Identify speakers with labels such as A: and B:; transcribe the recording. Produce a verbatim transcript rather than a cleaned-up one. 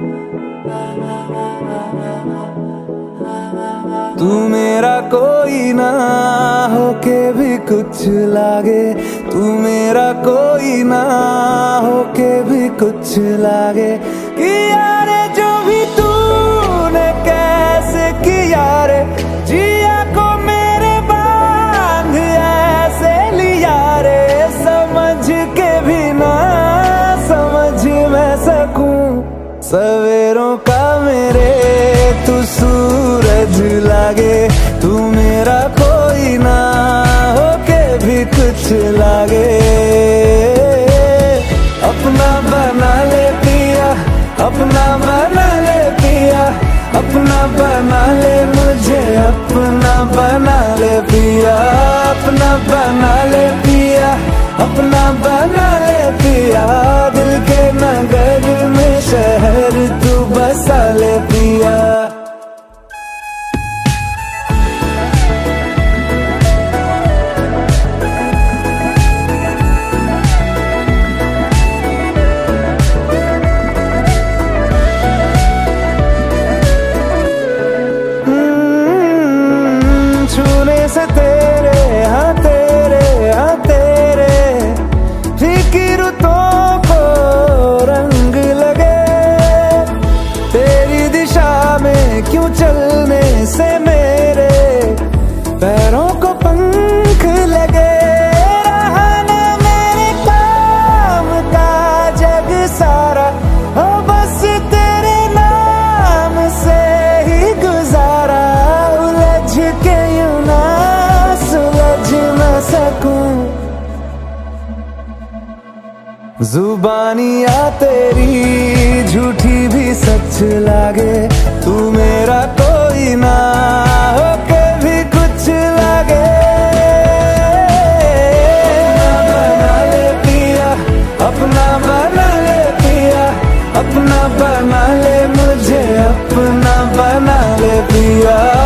A: तू मेरा कोई ना होके भी कुछ लागे, तू मेरा कोई ना होके भी कुछ लागे। कि यारे जो भी तूने कैसे किया रे, जिया को मेरे बांध ऐसे लिया रे। समझ के भी ना समझ मैं सकूं सवेरों का मेरे तू सूरज लागे। तू मेरा कोई ना होके भी कुछ लागे। अपना बना ले पिया, अपना बना ले पिया, अपना बना ले मुझे, अपना बना ले पिया, अपना बना ले पिया, अपना बना ले पिया। दिल के नगर में शहर तू बसा ले पिया। छूने से तेरे हाँ तेरे हाँ तेरे फीकी रुतों को रंग लगे। तेरी दिशा में क्यों चलने से मेरे पैरों को पंख लगे। रहा ना मेरे काम का जग सारा, हो बस तेरे नाम से ही गुजारा। उलझ के यूं ना सुलझ न सकूं, जुबानियाँ तेरी झूठी भी सच लागे। तू मेरा कोई ना होके भी कुछ लागे। अपना बना ले पिया, अपना बना ले पिया, अपना बना ले मुझे, अपना बना ले पिया।